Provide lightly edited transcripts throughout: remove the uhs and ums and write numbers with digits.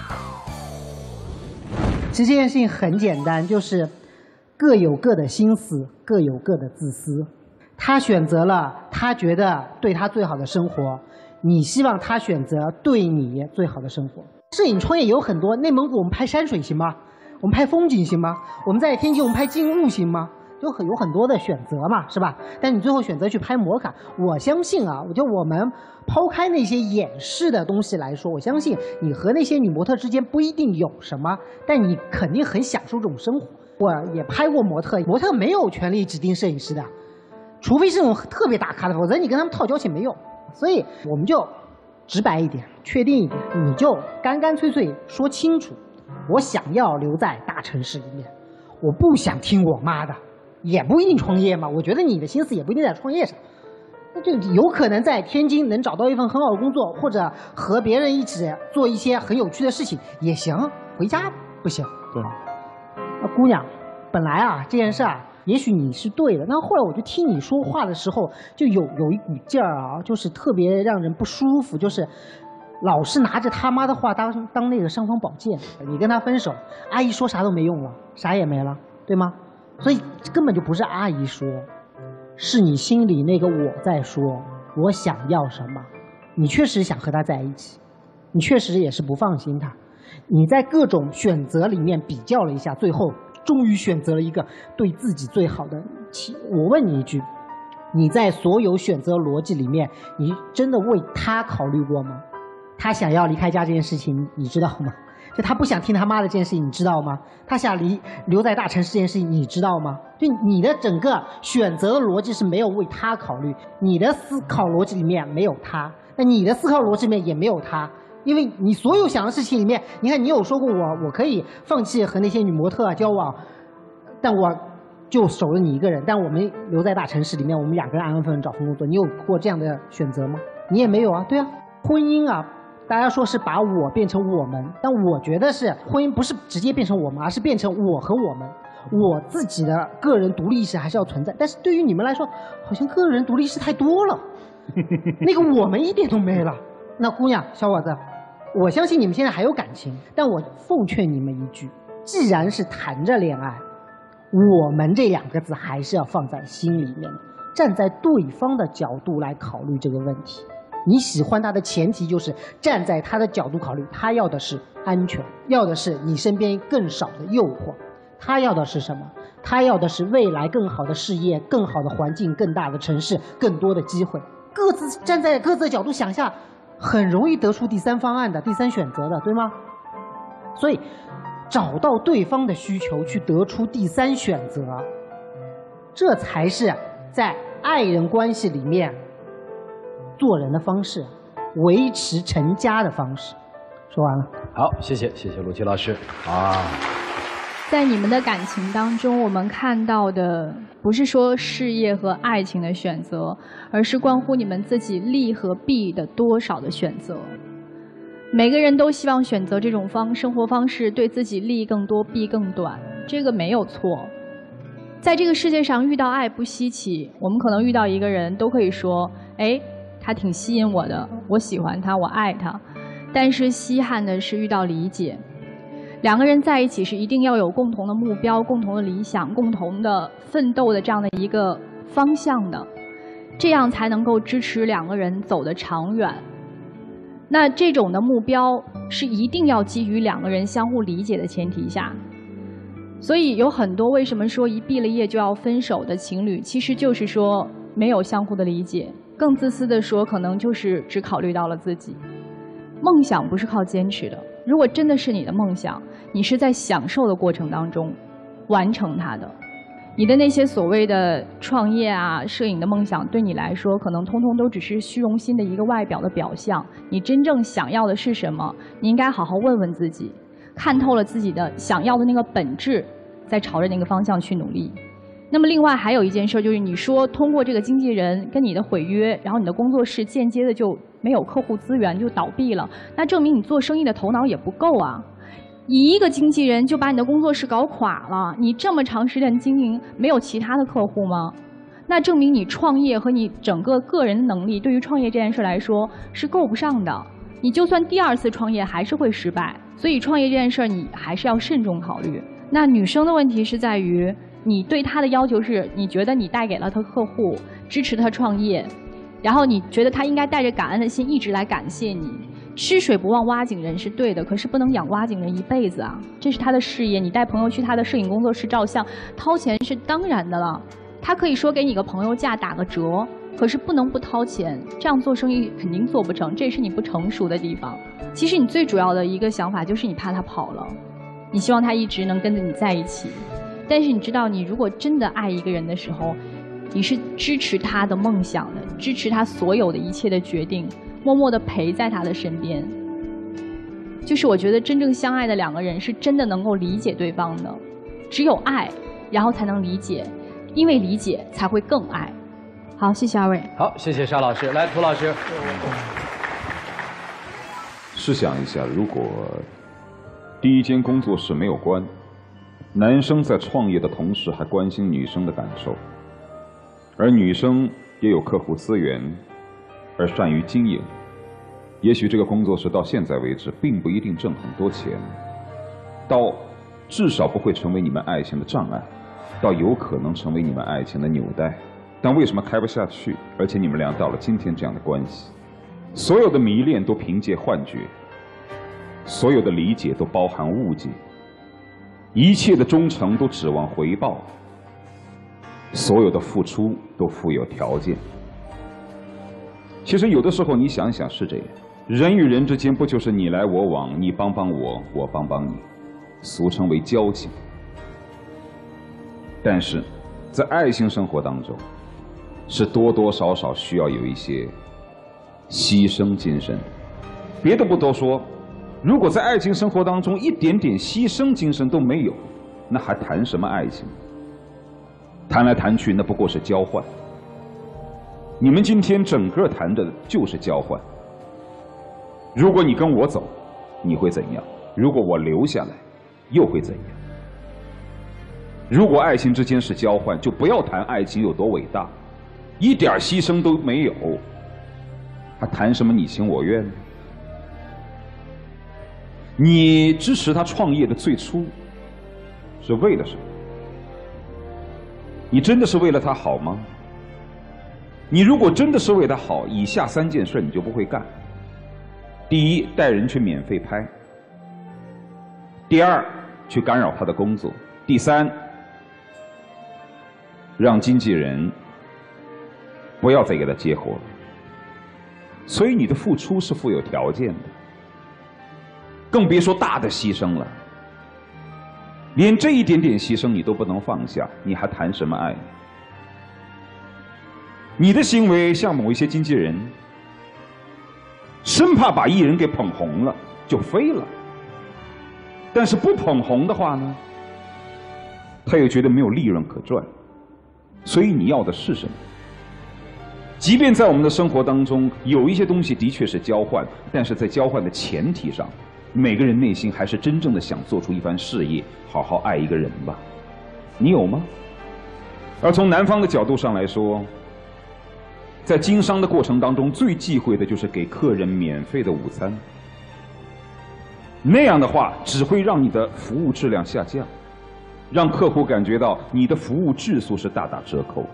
其实这件事情很简单，就是各有各的心思，各有各的自私。他选择了他觉得对他最好的生活，你希望他选择对你最好的生活。摄影创业有很多，内蒙古我们拍山水行吗？我们拍风景行吗？我们在天津我们拍静物行吗？有很多的选择嘛，是吧？但你最后选择去拍摩卡，我相信啊，我觉得我们抛开那些掩饰的东西来说，我相信你和那些女模特之间不一定有什么，但你肯定很享受这种生活。我也拍过模特，模特没有权利指定摄影师的，除非是那种特别大咖的，否则你跟他们套交情没用。所以我们就直白一点，确定一点，你就干干脆脆说清楚，我想要留在大城市里面，我不想听我妈的。也不一定创业嘛，我觉得你的心思也不一定在创业上，那就有可能在天津能找到一份很好的工作，或者和别人一起做一些很有趣的事情也行。回家不行。 对。 那姑娘，本来啊这件事啊，也许你是对的，但后来我就听你说话的时候，就有一股劲儿啊，就是特别让人不舒服，就是老是拿着他妈的话当那个尚方宝剑。你跟他分手，阿姨说啥都没用了，啥也没了，对吗？所以根本就不是阿姨说，是你心里那个我在说，我想要什么。你确实想和他在一起，你确实也是不放心他，你在各种选择里面比较了一下，最后终于选择了一个对自己最好的。我问你一句，你在所有选择逻辑里面，你真的为他考虑过吗？他想要离开家这件事情，你知道吗？就他不想听他妈的这件事情，你知道吗？他想留在大城市这件事情，你知道吗？就你的整个选择的逻辑是没有为他考虑，你的思考逻辑里面没有他，那你的思考逻辑里面也没有他，因为你所有想的事情里面，你看你有说过我可以放弃和那些女模特啊交往，但我就守了你一个人，但我们留在大城市里面，我们两个人安安分分找份工作，你有过这样的选择吗？你也没有啊，对啊，婚姻啊。大家说是把我变成我们，但我觉得是婚姻不是直接变成我们，而是变成我和我们，我自己的个人独立意识还是要存在。但是对于你们来说，好像个人独立意识太多了，那个我们一点都没了。那姑娘小伙子，我相信你们现在还有感情，但我奉劝你们一句，既然是谈着恋爱，我们这两个字还是要放在心里面，站在对方的角度来考虑这个问题。你喜欢他的前提就是站在他的角度考虑，他要的是安全，要的是你身边更少的诱惑，他要的是什么？他要的是未来更好的事业、更好的环境、更大的城市、更多的机会。各自站在各自的角度想一下，很容易得出第三方案的、第三选择的，对吗？所以找到对方的需求，去得出第三选择，这才是在爱人关系里面做人的方式，维持成家的方式。说完了。 好，谢谢陆琪老师啊。 在你们的感情当中，我们看到的不是说事业和爱情的选择，而是关乎你们自己利和弊的多少的选择。每个人都希望选择这种生活方式，对自己利更多，弊更短，这个没有错。在这个世界上遇到爱不稀奇，我们可能遇到一个人都可以说，哎，他挺吸引我的，我喜欢他，我爱他。但是稀罕的是遇到理解。两个人在一起是一定要有共同的目标、共同的理想、共同的奋斗的这样的一个方向的，这样才能够支持两个人走得长远。那这种的目标是一定要基于两个人相互理解的前提下。所以有很多为什么说一毕了业就要分手的情侣，其实就是说没有相互的理解，更自私的说，可能就是只考虑到了自己。梦想不是靠坚持的，如果真的是你的梦想，你是在享受的过程当中完成它的。你的那些所谓的创业啊、摄影的梦想，对你来说可能通通都只是虚荣心的一个外表的表象。你真正想要的是什么？你应该好好问问自己，看透了自己的想要的那个本质，再朝着那个方向去努力。那么另外还有一件事，就是你说通过这个经纪人跟你的毁约，然后你的工作室间接的就没有客户资源，就倒闭了，那证明你做生意的头脑也不够啊。一个经纪人就把你的工作室搞垮了，你这么长时间经营，没有其他的客户吗？那证明你创业和你整个个人的能力对于创业这件事来说是够不上的。 你就算第2次创业还是会失败。所以创业这件事儿，你还是要慎重考虑。那女生的问题是在于，你对她的要求是，你觉得你带给了她客户，支持她创业，然后你觉得她应该带着感恩的心一直来感谢你。吃水不忘挖井人是对的，可是不能养挖井人一辈子啊！这是她的事业，你带朋友去她的摄影工作室照相，掏钱是当然的了。她可以说给你个朋友价打个折，可是不能不掏钱，这样做生意肯定做不成，这也是你不成熟的地方。其实你最主要的一个想法就是你怕他跑了，你希望他一直能跟着你在一起。但是你知道，你如果真的爱一个人的时候，你是支持他的梦想的，支持他所有的一切的决定，默默地陪在他的身边。就是我觉得真正相爱的2个人是真的能够理解对方的，只有爱，然后才能理解，因为理解才会更爱。好，谢谢2位。 好，谢谢沙老师。来，涂老师。 试想一下，如果第一间工作室没有关，男生在创业的同时还关心女生的感受，而女生也有客户资源，而善于经营，也许这个工作室到现在为止并不一定挣很多钱，到至少不会成为你们爱情的障碍，倒有可能成为你们爱情的纽带。但为什么开不下去？而且你们俩到了今天这样的关系，所有的迷恋都凭借幻觉，所有的理解都包含误解，一切的忠诚都指望回报，所有的付出都附有条件。其实有的时候你想想是这样，人与人之间不就是你来我往，你帮帮我，我帮帮你，俗称为交情。但是在爱情生活当中，是多多少少需要有一些牺牲精神。别的不多说，如果在爱情生活当中一点点牺牲精神都没有，那还谈什么爱情？谈来谈去那不过是交换。你们今天整个谈的就是交换。如果你跟我走，你会怎样？如果我留下来，又会怎样？如果爱情之间是交换，就不要谈爱情有多伟大，一点牺牲都没有，还谈什么你情我愿？你支持他创业的最初是为了什么？你真的是为了他好吗？你如果真的是为他好，以下3件事你就不会干。第一，带人去免费拍；第2，去干扰他的工作；第3，让经纪人不要再给他接活了。所以你的付出是富有条件的，更别说大的牺牲了。连这一点点牺牲你都不能放下，你还谈什么爱？你的行为像某一些经纪人，生怕把艺人给捧红了就飞了，但是不捧红的话呢，他又觉得没有利润可赚。所以你要的是什么？即便在我们的生活当中，有一些东西的确是交换，但是在交换的前提上，每个人内心还是真正的想做出一番事业，好好爱一个人吧。你有吗？而从男方的角度上来说，在经商的过程当中，最忌讳的就是给客人免费的午餐。那样的话，只会让你的服务质量下降，让客户感觉到你的服务质素是大打折扣。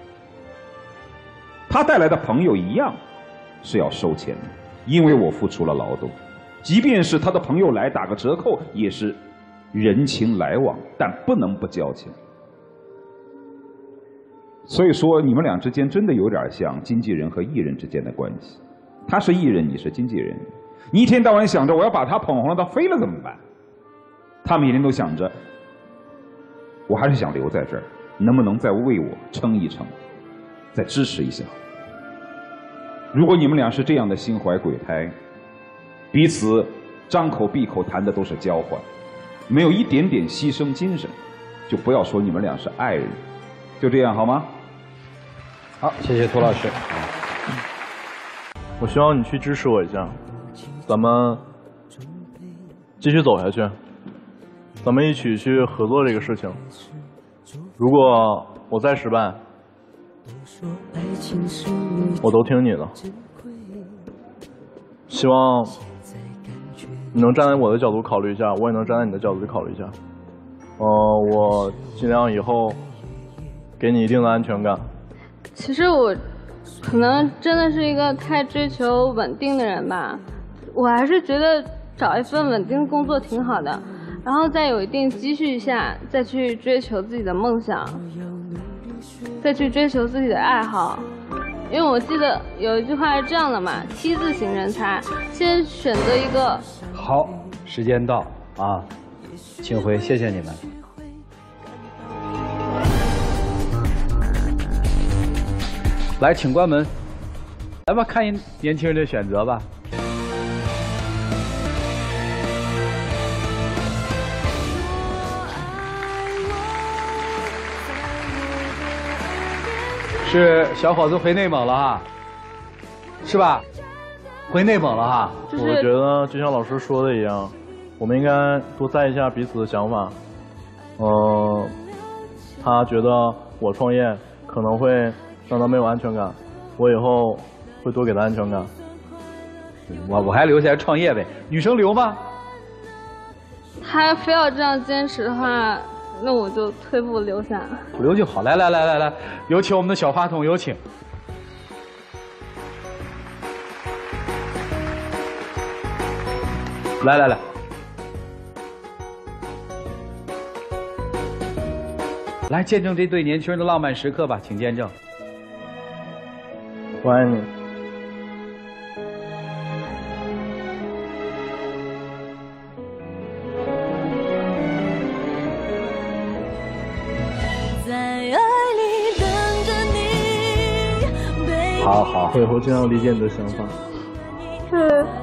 他带来的朋友一样是要收钱的，因为我付出了劳动。即便是他的朋友来打个折扣，也是人情来往，但不能不交钱。所以说，你们俩之间真的有点像经纪人和艺人之间的关系。他是艺人，你是经纪人。你一天到晚想着我要把他捧红了，他飞了怎么办？他每天都想着，我还是想留在这儿，能不能再为我撑一撑，再支持一下？如果你们俩是这样的心怀鬼胎，彼此张口闭口谈的都是交换，没有一点点牺牲精神，就不要说你们俩是爱人。就这样好吗？ 好，谢谢涂老师。 我希望你去支持我一下，咱们继续走下去，咱们一起去合作这个事情。如果我再失败，我都听你的。 希望你能站在我的角度考虑一下，我也能站在你的角度去考虑一下。我尽量以后给你一定的安全感。 其实我可能真的是一个太追求稳定的人吧，我还是觉得找一份稳定的工作挺好的，然后在有一定积蓄下，再去追求自己的梦想，再去追求自己的爱好。因为我记得有一句话是这样的嘛，T字型人才，先选择一个。 好，时间到啊，请回，谢谢你们。来，请关门。来吧，看年轻人的选择吧。是小伙子回内蒙了哈，是吧？回内蒙了哈。 我觉得就像老师说的一样，我们应该多在意一下彼此的想法。他觉得我创业可能会让他没有安全感，我以后会多给他安全感。 我还留下来创业呗，女生留吗？ 他非要这样坚持的话，那我就退步留下。 留就好。来，有请我们的小话筒，有请。来，来见证这对年轻人的浪漫时刻吧，请见证。 我爱你。 好， 我以后尽量理解你的想法。 是。